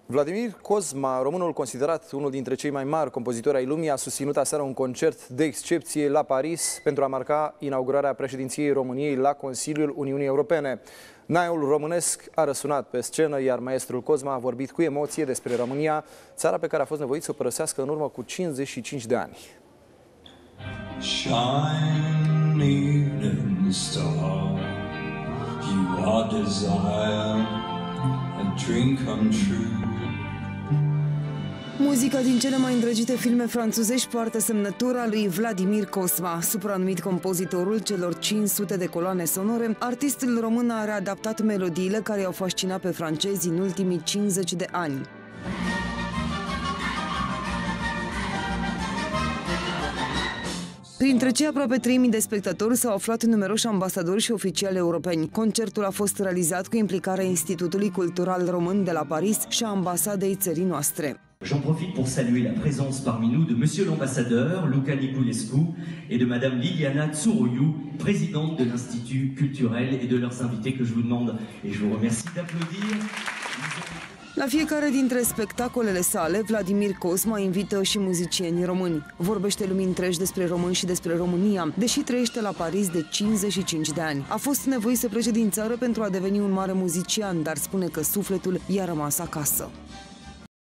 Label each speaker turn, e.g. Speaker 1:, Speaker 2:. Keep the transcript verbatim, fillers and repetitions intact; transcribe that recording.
Speaker 1: Vladimir Cosma, românul considerat unul dintre cei mai mari compozitori ai lumii, a susținut aseară un concert de excepție la Paris pentru a marca inaugurarea președinției României la Consiliul Uniunii Europene. Naiul românesc a răsunat pe scenă, iar maestrul Cosma a vorbit cu emoție despre România, țara pe care a fost nevoit să o părăsească în urmă cu cincizeci și cinci de ani.
Speaker 2: Shine, evening star, you are desire, a dream come true.
Speaker 3: Muzica din cele mai îndrăgite filme franțuzești poartă semnătura lui Vladimir Cosma. Supranumit compozitorul celor cinci sute de coloane sonore, artistul român a readaptat melodiile care i-au fascinat pe francezi în ultimii cincizeci de ani. Printre cei aproape trei mii de spectatori s-au aflat numeroși ambasadori și oficiali europeni. Concertul a fost realizat cu implicarea Institutului Cultural Român de la Paris și a ambasadei țării noastre.
Speaker 4: J'en profite pour saluer la présence parmi nous de Monsieur l'ambassadeur Luca Niculescu et de Madame Liliana Tsuroiu, présidente de l'Institut Culturel, et de leurs invités que je vous demande et je vous remercie d'applaudir.
Speaker 3: La fiecare dintre spectacolele sale, Vladimir Cosma invită și muzicieni români. Vorbește lumii întregi despre români și despre România, deși trăiește la Paris de cincizeci și cinci de ani. A fost nevoit să plece din țară pentru a deveni un mare muzician, dar spune că sufletul i-a rămas acasă.